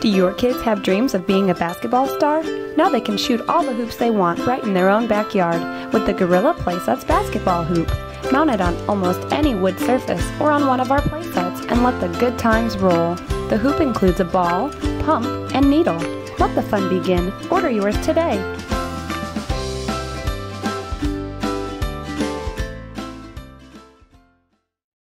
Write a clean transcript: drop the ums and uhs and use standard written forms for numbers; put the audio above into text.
Do your kids have dreams of being a basketball star? Now they can shoot all the hoops they want right in their own backyard with the Gorilla Playsets basketball hoop. Mount it on almost any wood surface or on one of our playsets and let the good times roll. The hoop includes a ball, pump, and needle. Let the fun begin. Order yours today.